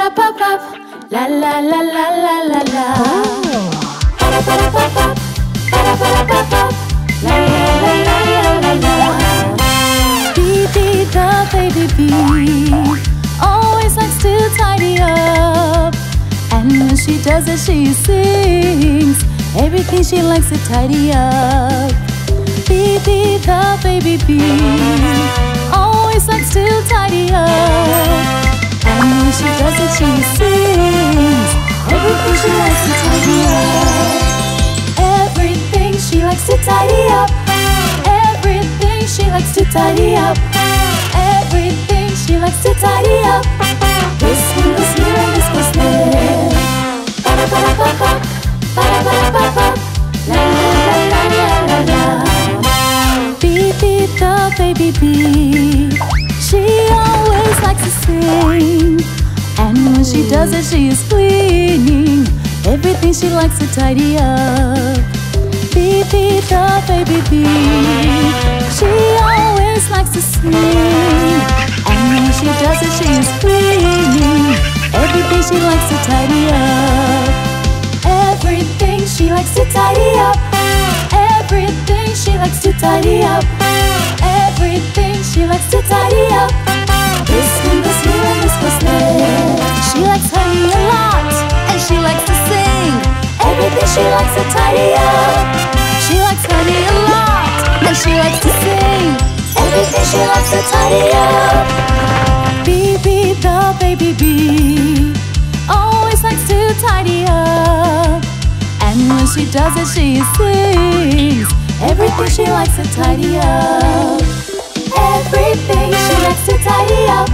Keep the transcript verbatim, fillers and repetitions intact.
Ba-da-ba-ba-ba, la la la la la la la. Ba-da-ba-da-ba-ba, ba-da-ba-da-ba-ba, la la la la la la la. Baby, the baby bee always likes to tidy up, and when she does it, she sings everything she likes to tidy up. Baby, the baby bee always likes to tidy up, and when she does it, she sings everything she likes to tidy up. Everything she likes to tidy up. Everything she likes to tidy up. Everything she likes to tidy up. This one goes here and this goes there. Ba-da-ba-da-ba-ba, ba-da-ba-da-ba-ba, la la la la la la. Baby, the baby bee, she always likes to sing, and when she does it, she is cleaning everything she likes to tidy up. Baby, the baby bee, she always likes to sing, and when she does it, she is cleaning everything she likes to tidy up. Everything she likes to tidy up. Everything she likes to tidy up. Everything she likes to tidy up. This one goes here and this goes there. She likes honey a lot, and she likes to sing everything she likes to tidy up. She likes honey a lot, and she likes to sing everything she likes to tidy up. Baby, the baby bee always likes to tidy up, and when she does it, she sings everything she likes to tidy up. Everything she likes to tidy up.